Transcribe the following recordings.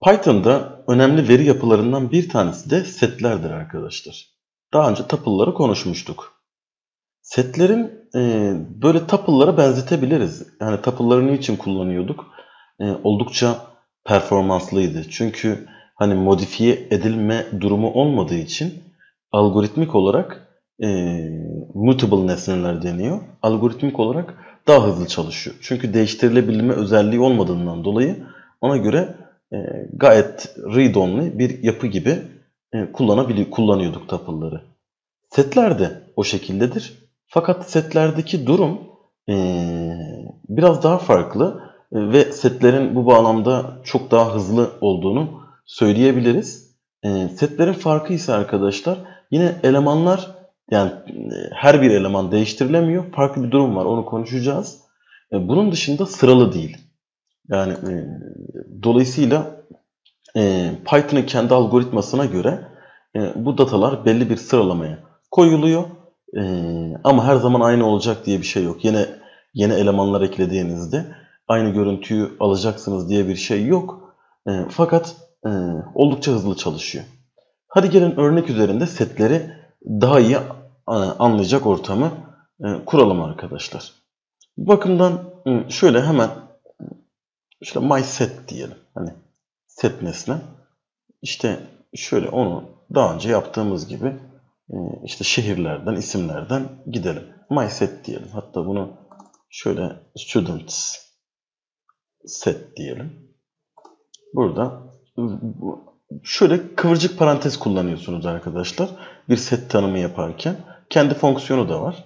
Python'da önemli veri yapılarından bir tanesi de setlerdir arkadaşlar. Daha önce tuple'ları konuşmuştuk. Setlerin böyle tuple'lara benzetebiliriz. Yani tuple'ları niçin kullanıyorduk? Oldukça performanslıydı. Çünkü hani modifiye edilme durumu olmadığı için algoritmik olarak mutable nesneler deniyor. Algoritmik olarak daha hızlı çalışıyor. Çünkü değiştirilebilme özelliği olmadığından dolayı ona göre gayet read-only bir yapı gibi kullanıyorduk tuple'ları. Setler de o şekildedir. Fakat setlerdeki durum biraz daha farklı ve setlerin bu bağlamda çok daha hızlı olduğunu söyleyebiliriz. Setlerin farkı ise arkadaşlar yine elemanlar, yani her bir eleman değiştirilemiyor. Farklı bir durum var, onu konuşacağız. Bunun dışında sıralı değil. Yani dolayısıyla Python'ın kendi algoritmasına göre bu datalar belli bir sıralamaya koyuluyor. Ama her zaman aynı olacak diye bir şey yok. Yeni elemanlar eklediğinizde aynı görüntüyü alacaksınız diye bir şey yok. Fakat oldukça hızlı çalışıyor. Hadi gelin örnek üzerinde setleri daha iyi anlayacak ortamı kuralım arkadaşlar. Bu bakımdan şöyle hemen my set diyelim. Hani set nesne. İşte şöyle onu daha önce yaptığımız gibi işte şehirlerden, isimlerden gidelim. My set diyelim. Hatta bunu şöyle students set diyelim. Burada şöyle kıvırcık parantez kullanıyorsunuz arkadaşlar. Bir set tanımı yaparken. Kendi fonksiyonu da var.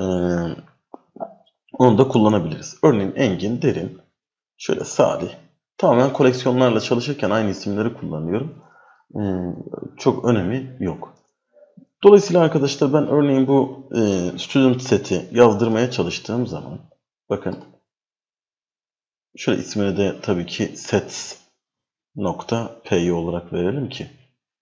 Onu da kullanabiliriz. Örneğin Engin, Derin, şöyle Salih. Tamamen koleksiyonlarla çalışırken aynı isimleri kullanıyorum. Çok önemi yok. Dolayısıyla arkadaşlar ben örneğin bu student seti yazdırmaya çalıştığım zaman bakın şöyle ismini de tabii ki sets.py olarak verelim ki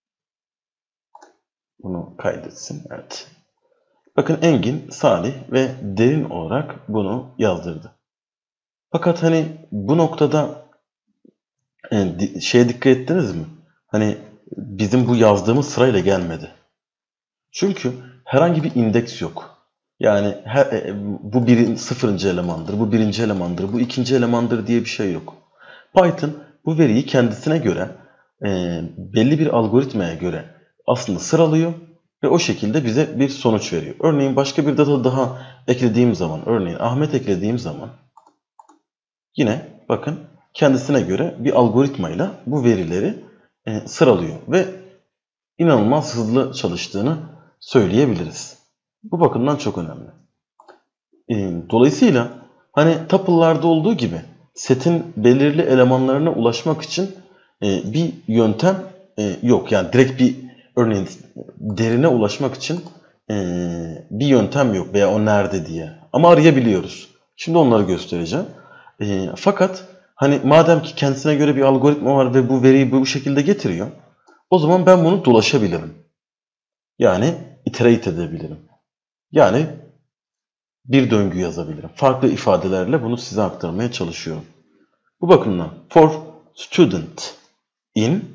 bunu kaydetsin. Evet. Bakın Engin, Salih ve Derin olarak bunu yazdırdı. Fakat hani bu noktada şeye dikkat ettiniz mi? Hani bizim bu yazdığımız sırayla gelmedi. Çünkü herhangi bir indeks yok. Yani bu sıfırıncı elemandır, bu birinci elemandır, bu ikinci elemandır diye bir şey yok. Python bu veriyi kendisine göre belli bir algoritmaya göre aslında sıralıyor ve o şekilde bize bir sonuç veriyor. Örneğin başka bir data daha eklediğim zaman, örneğin Ahmet eklediğim zaman yine bakın kendisine göre bir algoritmayla bu verileri sıralıyor ve inanılmaz hızlı çalıştığını söyleyebiliriz. Bu bakımdan çok önemli. Dolayısıyla hani tuple'larda olduğu gibi setin belirli elemanlarına ulaşmak için bir yöntem yok. Yani direkt bir örneğin derine ulaşmak için bir yöntem yok veya o nerede diye. Ama arayabiliyoruz. Şimdi onları göstereceğim. Fakat hani madem ki kendisine göre bir algoritma var ve bu veriyi bu şekilde getiriyor, o zaman ben bunu dolaşabilirim. Yani iterate edebilirim. Yani bir döngü yazabilirim. Farklı ifadelerle bunu size aktarmaya çalışıyorum. Bu bakımdan for student in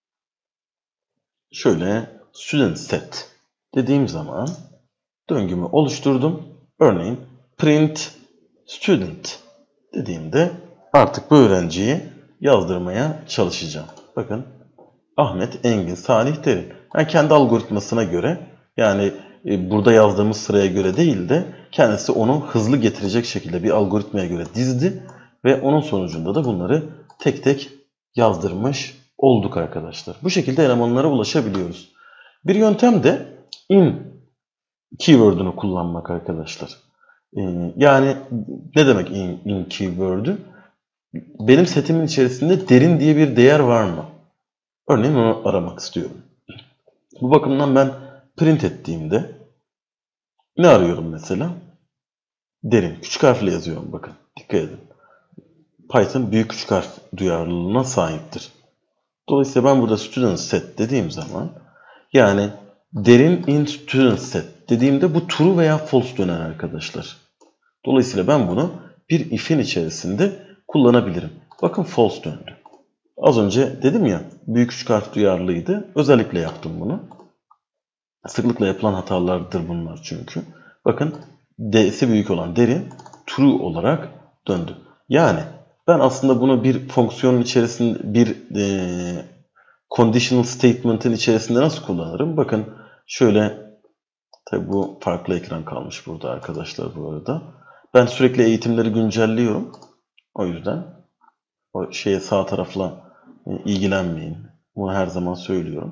şöyle student set dediğim zaman döngümü oluşturdum. Örneğin print student dediğimde artık bu öğrenciyi yazdırmaya çalışacağım. Bakın Ahmet, Engin, Salih, Derin. Yani kendi algoritmasına göre, yani burada yazdığımız sıraya göre değil de kendisi onu hızlı getirecek şekilde bir algoritmaya göre dizdi ve onun sonucunda da bunları tek tek yazdırmış olduk arkadaşlar. Bu şekilde elemanlara ulaşabiliyoruz. Bir yöntem de in keyword'unu kullanmak arkadaşlar. Yani ne demek in keyword'ü? Benim setimin içerisinde derin diye bir değer var mı? Örneğin onu aramak istiyorum. Bu bakımdan ben print ettiğimde ne arıyorum mesela? Derin. Küçük harfle yazıyorum bakın. Dikkat edin. Python büyük küçük harf duyarlılığına sahiptir. Dolayısıyla ben burada student set dediğim zaman yani derin in student set dediğimde bu true veya false döner arkadaşlar. Dolayısıyla ben bunu bir if'in içerisinde kullanabilirim. Bakın false döndü. Az önce dedim ya, büyük küçük harf duyarlıydı. Özellikle yaptım bunu. Sıklıkla yapılan hatalardır bunlar çünkü. Bakın D'si büyük olan derin true olarak döndü. Yani ben aslında bunu bir fonksiyonun içerisinde, bir conditional statement'ın içerisinde nasıl kullanırım? Bakın şöyle, tabi bu farklı ekran kalmış burada arkadaşlar bu arada. Ben sürekli eğitimleri güncelliyorum. O yüzden o şeye sağ tarafla ilgilenmeyin. Bunu her zaman söylüyorum.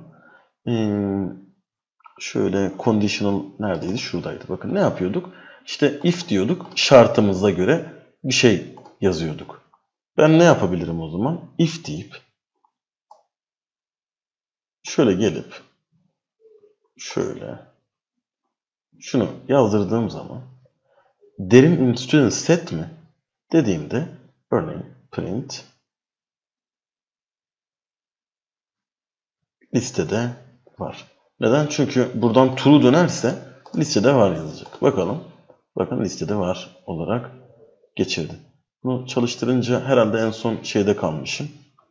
Şöyle conditional neredeydi? Şuradaydı. Bakın ne yapıyorduk? İşte if diyorduk. Şartımıza göre bir şey yazıyorduk. Ben ne yapabilirim o zaman? If deyip şöyle gelip şöyle şunu yazdırdığım zaman derin in student set mi dediğimde örneğin print listede var. Neden? Çünkü buradan true dönerse listede var yazacak. Bakalım. Bakın listede var olarak geçirdi. Bunu çalıştırınca herhalde en son şeyde kalmışım.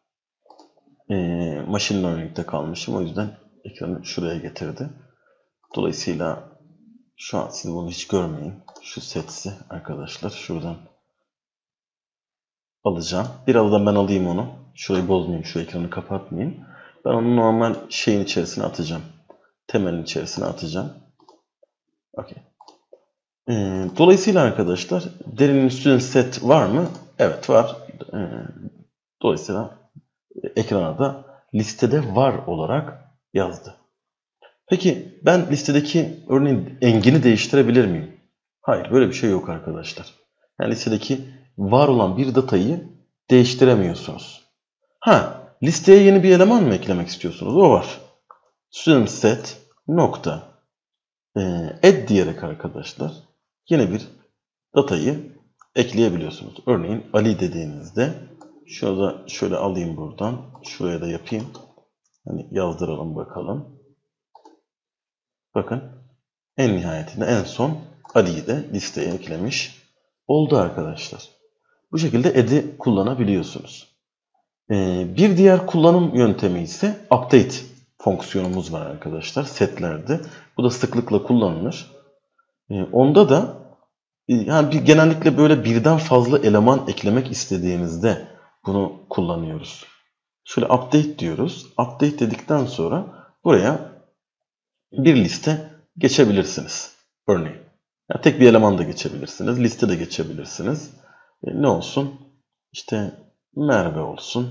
Machine Learning'de kalmışım. O yüzden ekranı şuraya getirdi. Dolayısıyla şu an siz bunu hiç görmeyin. Şu sets'i arkadaşlar şuradan alacağım. Biraz da ben alayım onu. Şurayı bozmayayım. Şu ekranı kapatmayayım. Ben onu normal şeyin içerisine atacağım. Temelin içerisine atacağım. Okay. Dolayısıyla arkadaşlar derin student set var mı? Evet var. Dolayısıyla ekrana da listede var olarak yazdı. Peki ben listedeki örneğin engini değiştirebilir miyim? Hayır, böyle bir şey yok arkadaşlar. Yani listedeki var olan bir datayı değiştiremiyorsunuz. Listeye yeni bir eleman mı eklemek istiyorsunuz? O var. Student set nokta add diyerek arkadaşlar yeni bir datayı ekleyebiliyorsunuz. Örneğin Ali dediğinizde şurada şöyle alayım buradan. Şuraya da yapayım. Hani yazdıralım bakalım. Bakın en nihayetinde en son Ali'yi de listeye eklemiş oldu arkadaşlar. Bu şekilde add'i kullanabiliyorsunuz. Bir diğer kullanım yöntemi ise update fonksiyonumuz var arkadaşlar setlerde. Bu da sıklıkla kullanılır. Onda da yani genellikle böyle birden fazla eleman eklemek istediğimizde bunu kullanıyoruz. Şöyle update diyoruz. Update dedikten sonra buraya bir liste geçebilirsiniz. Örneğin. Yani tek bir eleman da geçebilirsiniz. Liste de geçebilirsiniz. Ne olsun? İşte Merve olsun.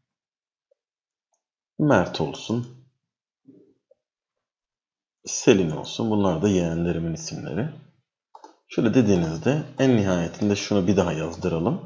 Mert olsun. Selin olsun. Bunlar da yeğenlerimin isimleri. Şöyle dediğinizde en nihayetinde şunu bir daha yazdıralım.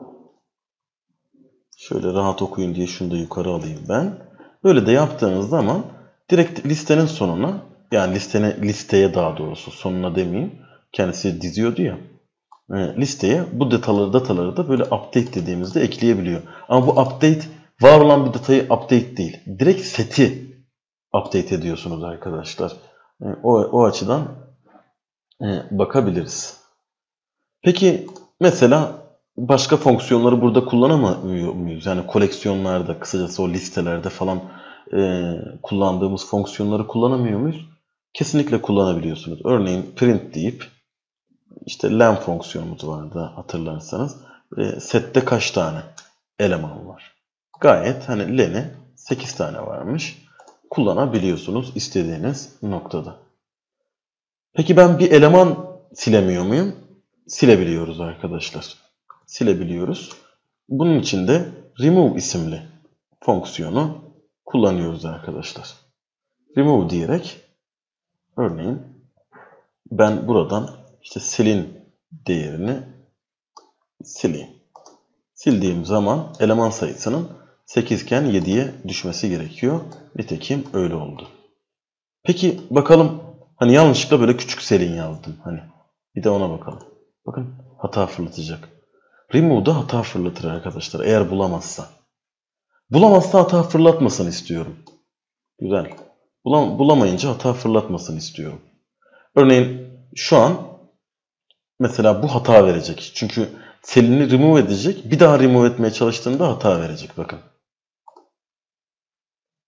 Şöyle rahat okuyun diye şunu da yukarı alayım ben. Böyle de yaptığınız zaman direkt listenin sonuna, yani listeye daha doğrusu sonuna demeyeyim. Kendisi diziyordu ya. Listeye bu dataları da böyle update dediğimizde ekleyebiliyor. Ama bu update var olan bir datayı update değil. Direkt seti update ediyorsunuz arkadaşlar. O açıdan bakabiliriz. Peki mesela başka fonksiyonları burada kullanamıyor muyuz? Yani koleksiyonlarda, kısacası o listelerde falan kullandığımız fonksiyonları kullanamıyor muyuz? Kesinlikle kullanabiliyorsunuz. Örneğin print deyip işte len fonksiyonumuz vardı hatırlarsanız. Sette kaç tane eleman var? Gayet hani len'e 8 tane varmış. Kullanabiliyorsunuz istediğiniz noktada. Peki ben bir eleman silemiyor muyum? Silebiliyoruz arkadaşlar. Silebiliyoruz. Bunun için de remove isimli fonksiyonu kullanıyoruz arkadaşlar. Remove diyerek örneğin ben buradan işte Selin değerini sileyim. Sildiğim zaman eleman sayısının 8 iken 7'ye düşmesi gerekiyor. Nitekim öyle oldu. Peki bakalım, hani yanlışlıkla böyle küçük Selin yazdım. Hani bir de ona bakalım. Bakın hata fırlatacak. Remove'da hata fırlatır arkadaşlar eğer bulamazsa. Bulamazsa hata fırlatmasını istiyorum. Güzel. Bulamayınca hata fırlatmasını istiyorum. Örneğin şu an mesela bu hata verecek. Çünkü Selin'i remove edecek. Bir daha remove etmeye çalıştığında hata verecek. Bakın.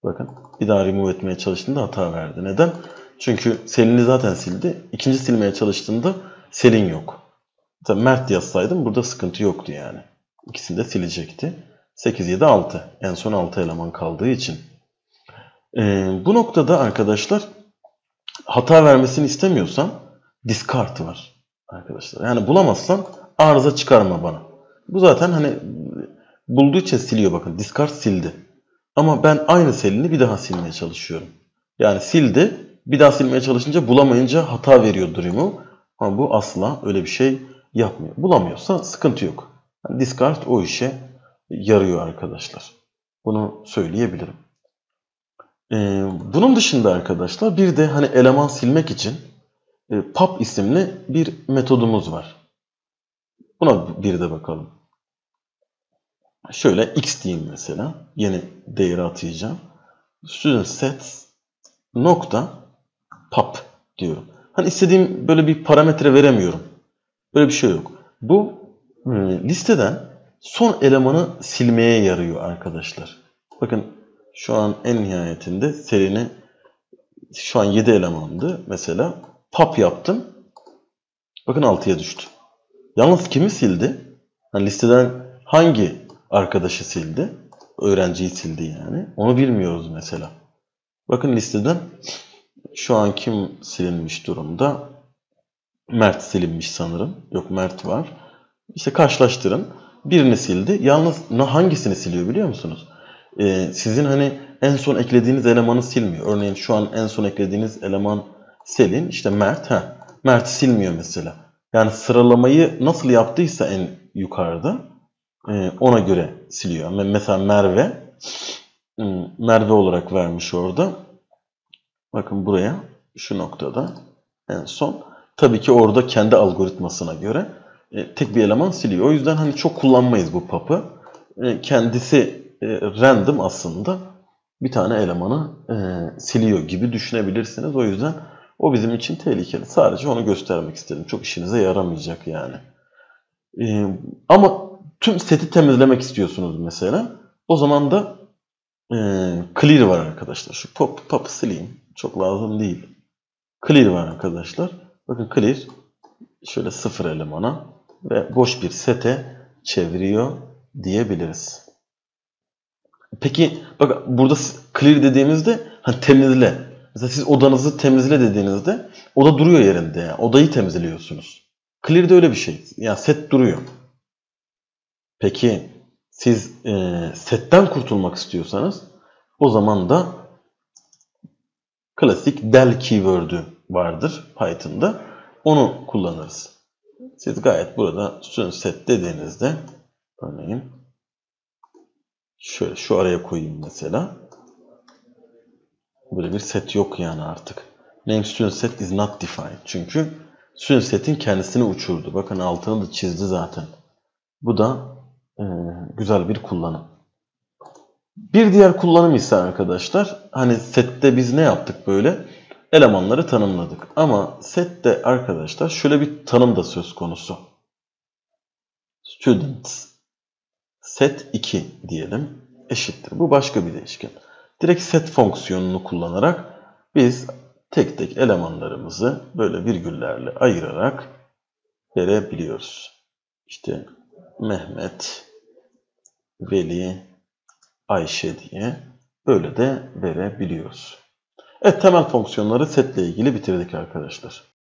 Bakın bir daha remove etmeye çalıştığında hata verdi. Neden? Çünkü Selin'i zaten sildi. İkinci silmeye çalıştığında Selin yok. Tabii Mert yazsaydım burada sıkıntı yoktu yani. İkisini de silecekti. 8, 7, 6. En son 6 eleman kaldığı için. Bu noktada arkadaşlar hata vermesini istemiyorsam discard var arkadaşlar. Yani bulamazsan arıza çıkarma bana. Bu zaten hani bulduğu için siliyor, bakın. Discard sildi. Ama ben aynı Selin'i bir daha silmeye çalışıyorum. Yani sildi. Bir daha silmeye çalışınca bulamayınca hata veriyordu remove. Ama bu asla öyle bir şey yapmıyor. Bulamıyorsa sıkıntı yok. Yani discard o işe yarıyor arkadaşlar. Bunu söyleyebilirim. Bunun dışında arkadaşlar bir de hani eleman silmek için pop isimli bir metodumuz var. Buna bir de bakalım. Şöyle x diyeyim mesela. Yeni değeri atayacağım. Student set nokta pop diyorum. Hani istediğim böyle bir parametre veremiyorum. Böyle bir şey yok. Bu listeden son elemanı silmeye yarıyor arkadaşlar. Bakın şu an en nihayetinde serinin şu an 7 elemandı. Mesela pop yaptım. Bakın 6'ya düştü. Yalnız kimi sildi? Hani listeden hangi arkadaşı sildi? Öğrenciyi sildi yani. Onu bilmiyoruz mesela. Bakın listeden şu an kim silinmiş durumda? Mert silinmiş sanırım. Yok, Mert var. İşte karşılaştırın. Birini sildi. Yalnız hangisini siliyor biliyor musunuz? Sizin hani en son eklediğiniz elemanı silmiyor. Örneğin şu an en son eklediğiniz eleman Selin. İşte Mert. Mert'i silmiyor mesela. Yani sıralamayı nasıl yaptıysa en yukarıda ona göre siliyor. Mesela Merve olarak vermiş orada. Bakın buraya şu noktada en son. Tabii ki orada kendi algoritmasına göre tek bir eleman siliyor. O yüzden hani çok kullanmayız bu pop'ı. Kendisi random aslında bir tane elemanı siliyor gibi düşünebilirsiniz. O yüzden o bizim için tehlikeli. Sadece onu göstermek istedim. Çok işinize yaramayacak yani. Ama tüm seti temizlemek istiyorsunuz mesela. O zaman da clear var arkadaşlar. Şu pop'ı sileyim. Çok lazım değil. Clear var arkadaşlar. Bakın clear şöyle 0 elemana ve boş bir sete çeviriyor diyebiliriz. Peki bak burada clear dediğimizde hani temizle. Mesela siz odanızı temizle dediğinizde oda duruyor yerinde. Yani odayı temizliyorsunuz. Clear de öyle bir şey. Yani set duruyor. Peki siz setten kurtulmak istiyorsanız o zaman da klasik del keyword'ü vardır Python'da. Onu kullanırız. Siz gayet burada student set dediğinizde örneğin şöyle şu araya koyayım mesela. Böyle bir set yok yani artık. Name student set is not defined. Çünkü student set'in kendisini uçurdu. Bakın altını da çizdi zaten. Bu da güzel bir kullanım. Bir diğer kullanım ise arkadaşlar hani sette biz ne yaptık böyle? Elemanları tanımladık. Ama sette arkadaşlar şöyle bir tanım da söz konusu. Students set 2 diyelim eşittir. Bu başka bir değişken. Direkt set fonksiyonunu kullanarak biz tek tek elemanlarımızı böyle virgüllerle ayırarak verebiliyoruz. İşte Mehmet, Veli, Ayşe diye böyle de verebiliyoruz. Evet, temel fonksiyonları setle ilgili bitirdik arkadaşlar.